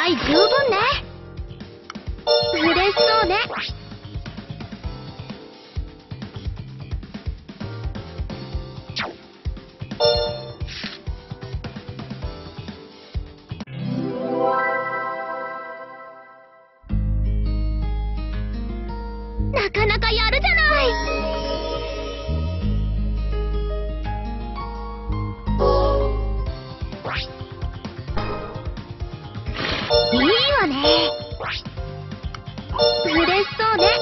合十分ね。嬉しそうね。なかなかやるじゃない。いいわね。嬉しそうね。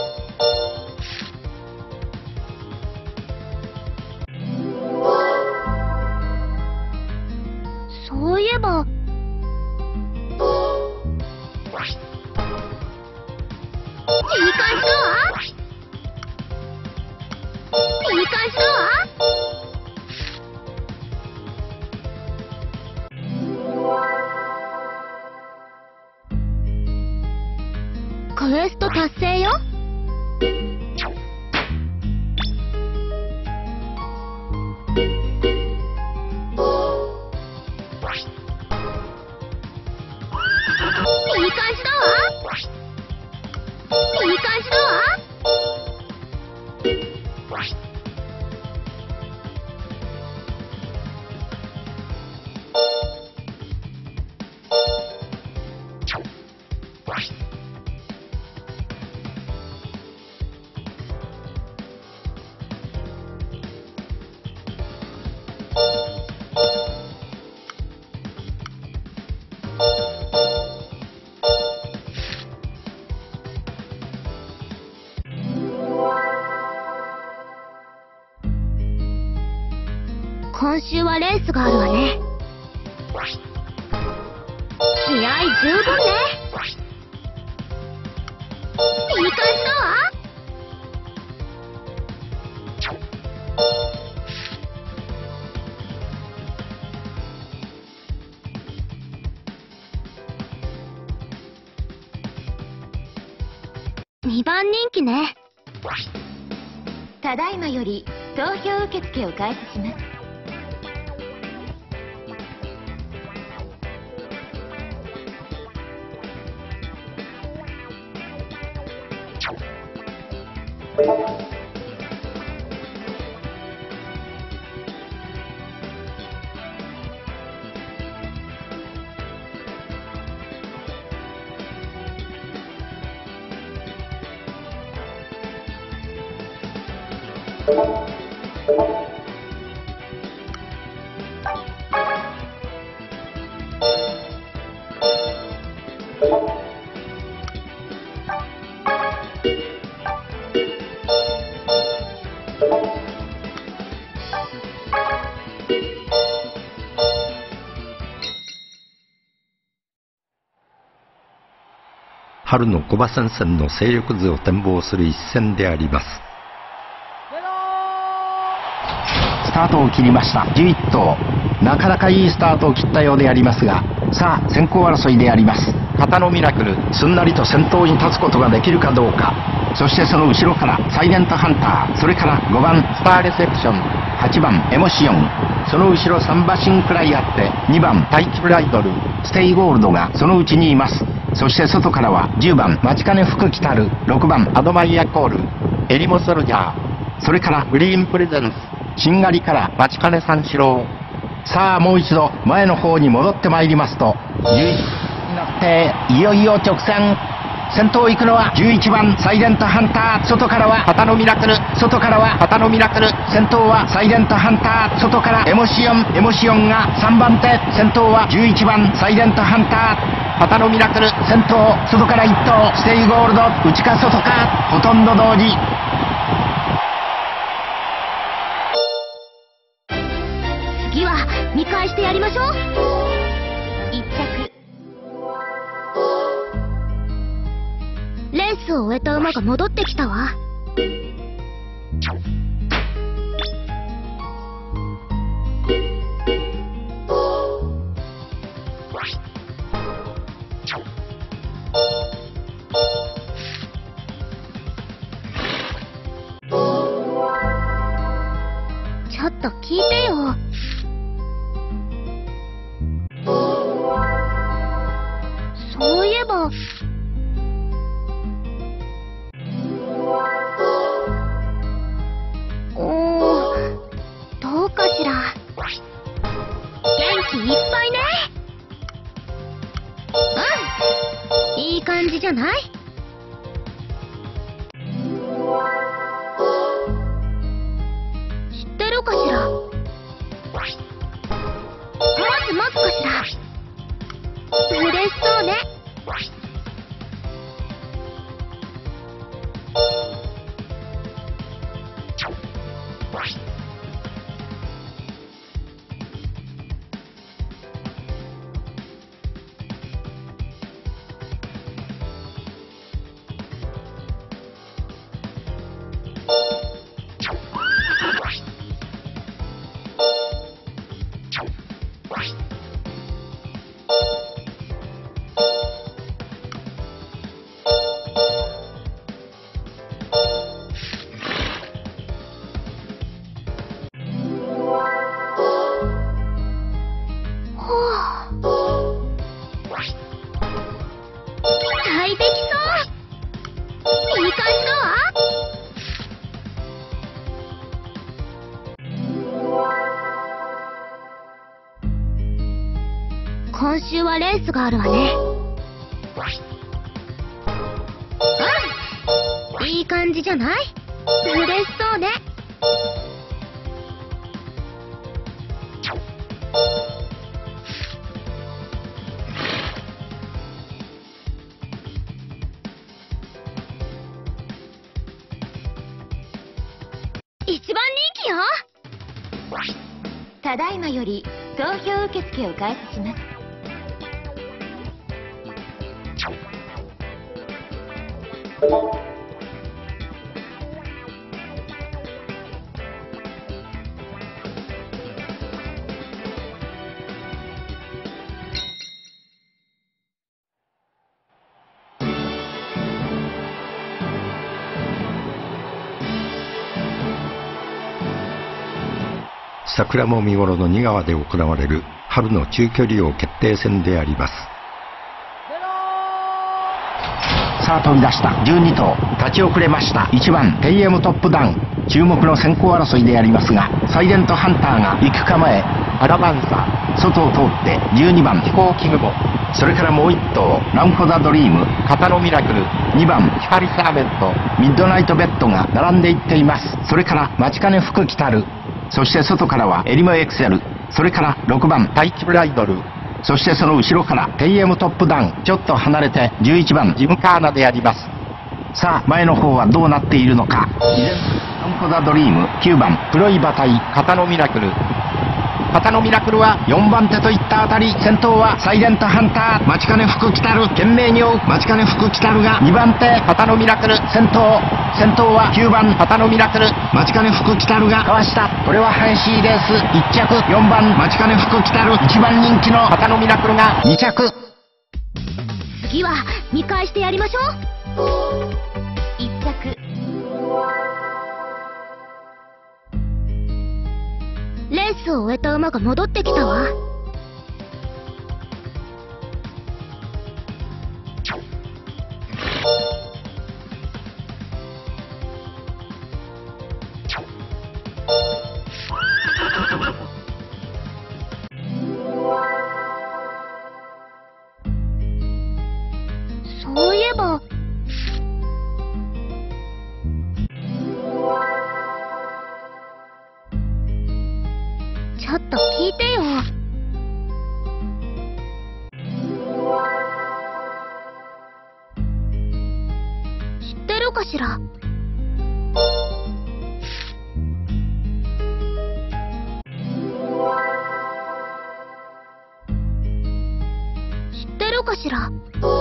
そういえばいい感じだわ。いい感じだわ。クエスト達成よ。いい感じだわ。いい感じだわ。今週はレースがあるわね。気合十分ね。いい感じだわ。2番人気ね。 ただいまより投票受付を開始します。 春の古馬戦線の勢力図を展望する一戦であります。 スタートを切りました。11頭、なかなかいいスタートを切ったようでありますが、さあ先行争いであります。旗のミラクル、すんなりと先頭に立つことができるかどうか。そしてその後ろからサイレントハンター、それから5番スターレセプション、8番エモシオン、その後ろ3馬身くらいあって2番大気ブライドル、ステイゴールドがそのうちにいます。そして外からは10番待ちかね福来たる、6番アドマイアコール、エリモソルジャー、それからグリーンプレゼンス、しんがりから待ちかね三四郎。さあもう一度前の方に戻ってまいりますと、11になっていよいよ直線。先頭行くのは11番サイレントハンター、外からは旗のミラクル、外からは旗のミラクル、先頭はサイレントハンター、外からエモシオン、エモシオンが3番手、先頭は11番サイレントハンター、旗のミラクル、先頭、外から1頭ステイゴールド、内か外かほとんど同時。 次は見返してやりましょう。 1着レースを終えた馬が戻ってきたわ。ちょっと聞いてよ。そう気いっぱいね。うん、いい感じじゃない？知ってるかしら？もつもつかしら？嬉しそうね。最適そう。いい感じだわ。今週はレースがあるわね。うん、いい感じじゃない？嬉しそうね。一番人気よ。 ただいまより投票受付を開始します。 桜も見頃の仁川で行われる春の中距離王決定戦であります。 さあ飛び出した12頭、立ち遅れました1番 KM トップダウン。注目の先行争いでありますが、サイレントハンターが行く構え、アラバンサ外を通って12番飛行機雲、それからもう1頭ランフォザドリーム、片のミラクル、2番光サーベント、ミッドナイトベッドが並んでいっています。それから待ちかね福来たる、そして外からはエリモエクセル、それから6番大気ブライドル、そしてその後ろから KM トップダウン。ちょっと離れて11番ジムカーナであります。さあ前の方はどうなっているのか。依然ランフォザドリーム、9番黒い馬体、片のミラクル、片のミラクルは4番手といったあたり。先頭はサイレントハンター、待ちかね福来たる、懸命に追う待ちかね福来たるが2番手、片のミラクル先頭は9番片のミラクル、待ちかね福来たるがかわした。これは阪神レース1着、4番待ちかね福来たる、1番人気の片のミラクルが2着。 次は見返してやりましょう。 1着レースを終えた馬が戻ってきたわ。そういえばちょっと聞いてよ。知ってるかしら？知ってるかしら？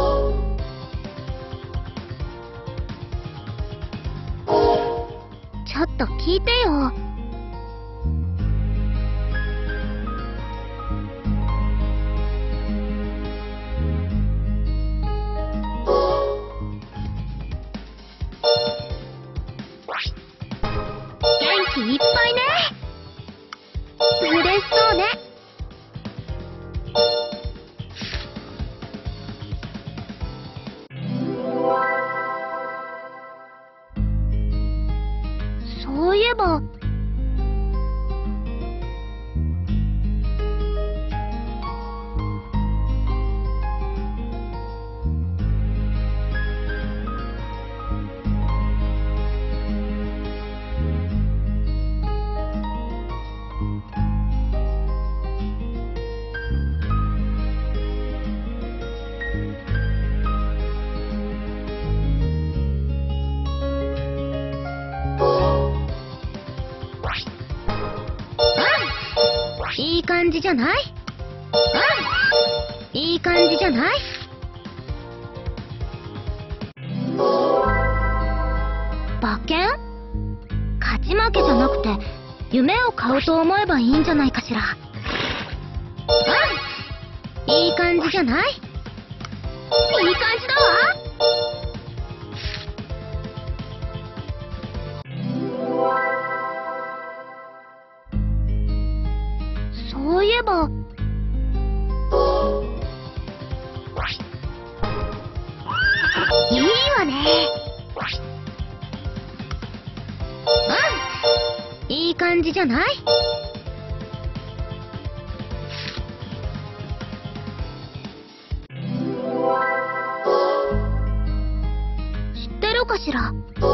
ちょっと聞いてよ。元気いっぱいね。嬉しそうね。そういえばいい感じじゃない？うん、いい感じじゃない？馬券？勝ち負けじゃなくて夢を買うと思えばいいんじゃないかしら。うん、いい感じじゃない？いい感じだわ。そういえばいいわね。うん、いい感じじゃない？知ってるかしら？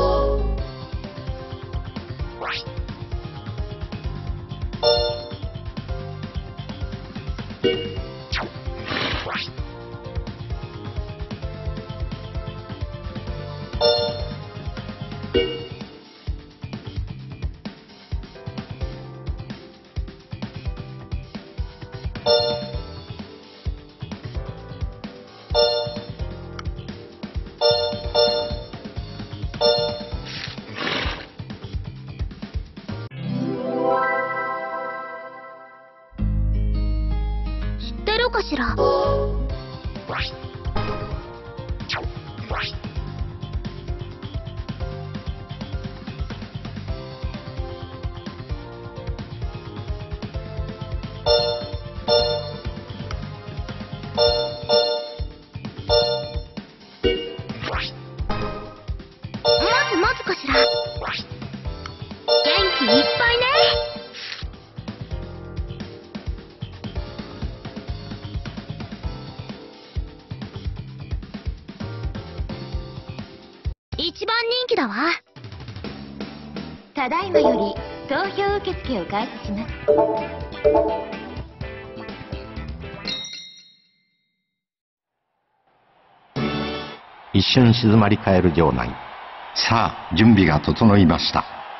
知ってるかしら？まずかしら？元気いっぱいね。一番人気だわ。 ただいまより投票受付を開始します。 一瞬静まり返る場内。 さあ、準備が整いました。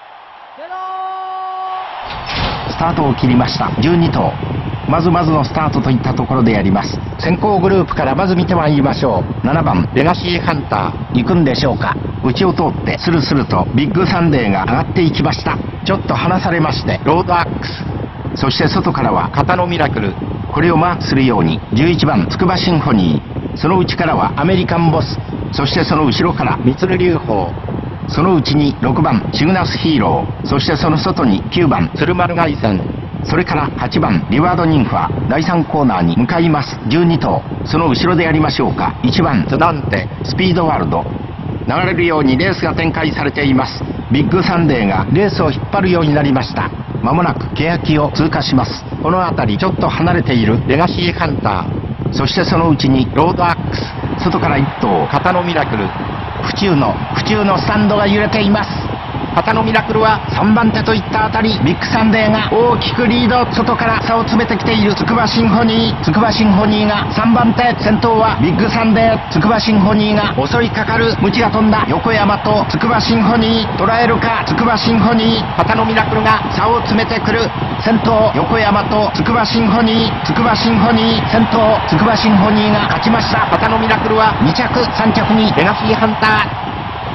スタートを切りました。12頭。まずのスタートといったところであります。先行グループからまず見てまいりましょう。7番レガシーハンター行くんでしょうか。内を通ってスルスルとビッグサンデーが上がっていきました。ちょっと離されましてロードアックス、そして外からは型のミラクル、これをマークするように11番筑波シンフォニー、その内からはアメリカンボス、そしてその後ろからミツル流法、その内に6番シグナスヒーロー、そしてその外に9番鶴丸凱旋、それから8番リワードニンファ、第3コーナーに向かいます。12頭、その後ろでやりましょうか。1番ズダンテスピードワールド、流れるようにレースが展開されています。ビッグサンデーがレースを引っ張るようになりました。まもなく欅を通過します。この辺りちょっと離れているレガシーハンター、そしてそのうちにロードアックス、外から1頭型のミラクル、府中のスタンドが揺れています。型のミラクルは3番手といったあたり、ビッグサンデーが大きくリード、外から差を詰めてきている筑波シンフォニー、筑波シンフォニーが3番手、先頭はビッグサンデー、筑波シンフォニーが襲いかかる。鞭が飛んだ横山と筑波シンフォニー、捉えるか筑波シンフォニー、型のミラクルが差を詰めてくる。先頭横山と筑波シンフォニー、筑波シンフォニー先頭、筑波シンフォニーが勝ちました。型のミラクルは2着、3着にレガシーハンター。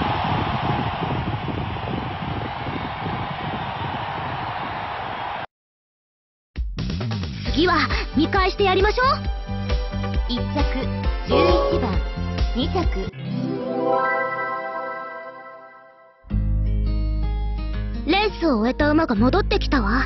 次は見返してやりましょう。 1着11番、2着レースを終えた馬が戻ってきたわ。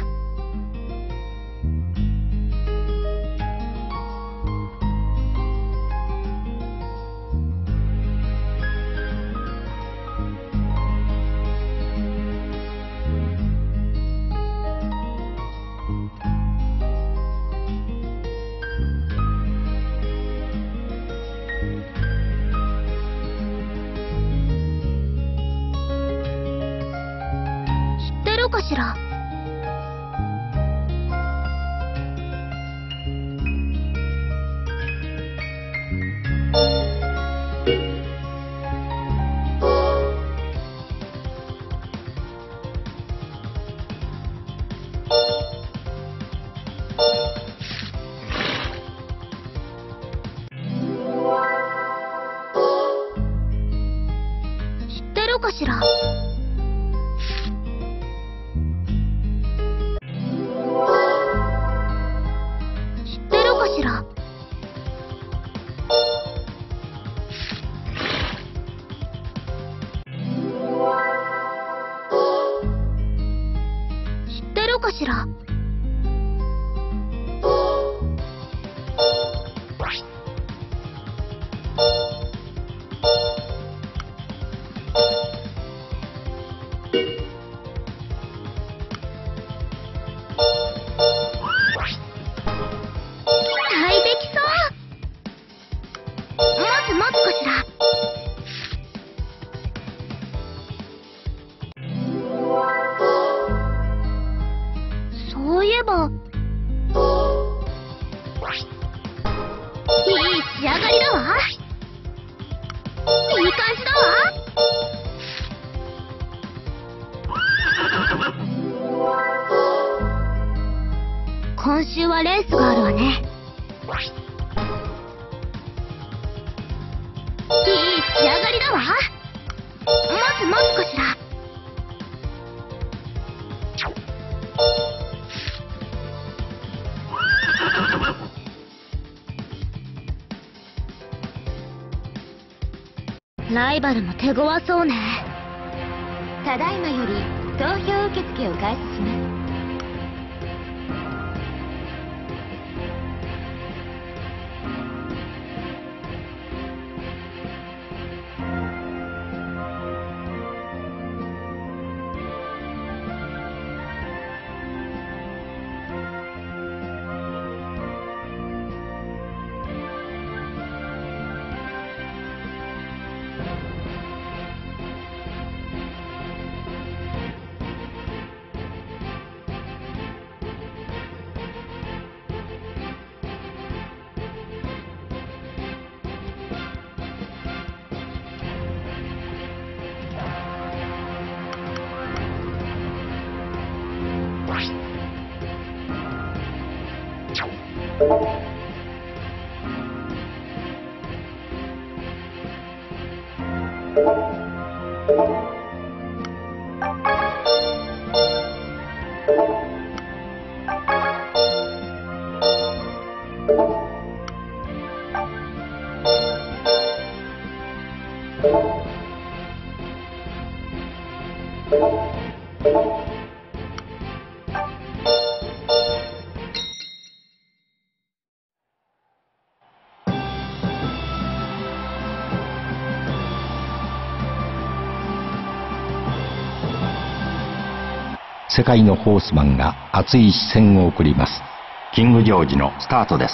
かしら。 しら。大できそう。待つかしら。そういえば、いい仕上がりだわ。いい感じだわ。今週はレースがあるわね。いい仕上がりだわ。待つかしら。ライバルも手強そうね。 ただいまより投票受付を開始します。 世界のホースマンが熱い視線を送ります。キングジョージのスタートです。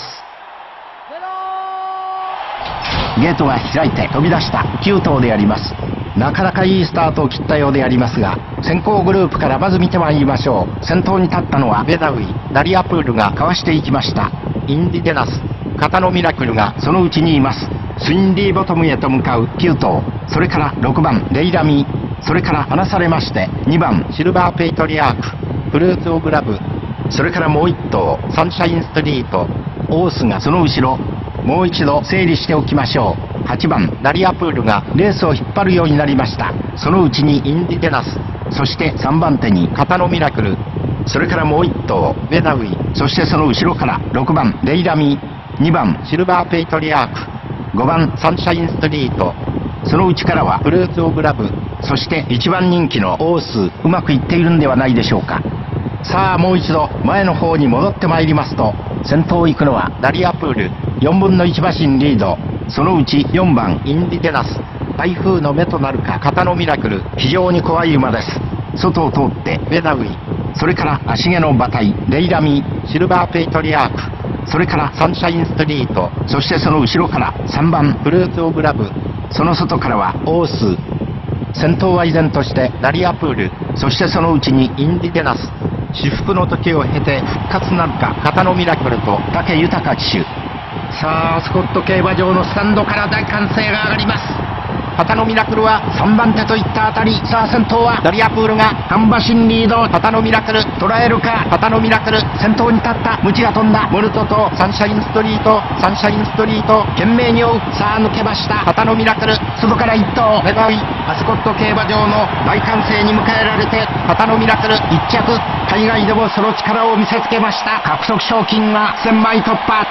ゲートが開いて飛び出した9頭であります。なかなかいいスタートを切ったようでありますが、先行グループからまず見てまいりましょう。先頭に立ったのはベダウイ、ダリアプールがかわしていきました。インディデナス、肩のミラクルがそのうちにいます。スインディーボトムへと向かう9頭、それから6番レイラミー、それから離されまして2番シルバーペイトリアーク、フルーツオブラブ、それからもう1頭サンシャインストリート、オースがその後ろ。もう一度整理しておきましょう。8番ダリアプールがレースを引っ張るようになりました。そのうちにインディデナス、そして3番手に肩のミラクル、それからもう1頭ベダウイ、そしてその後ろから6番レイラミー、2番シルバーペイトリアーク、5番サンシャインストリート、その内からはフルーツオブラブ、そして1番人気のオース、うまくいっているんではないでしょうか。さあもう一度前の方に戻ってまいりますと、先頭を行くのはダリアプール、4分の1馬身リード、そのうち4番インディデナス、台風の目となるか肩のミラクル、非常に怖い馬です。外を通ってベダウイ、それから足毛の馬体レイラミー、シルバーペイトリアーク、それからサンシャインストリート、そしてその後ろから3番フルーツオブラブ、その外からはオース。先頭は依然としてダリアプール、そしてそのうちにインディデナス。至福の時を経て復活なるか肩のミラクルと武豊騎手。さあスコット競馬場のスタンドから大歓声が上がります。肩のミラクルは3番手といったあたり。さあ先頭はダリアプールが半馬身リード。肩のミラクル捉えるか。肩のミラクル先頭に立った。ムチが飛んだ。モルトとサンシャインストリート、サンシャインストリート懸命に追う。さあ抜けました。肩のミラクル外から1頭メダウイ。マスコット競馬場の大歓声に迎えられて肩のミラクル1着。海外でもその力を見せつけました。獲得賞金は1000枚突破。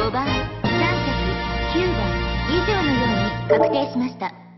5番3着9番以上のように確定しました。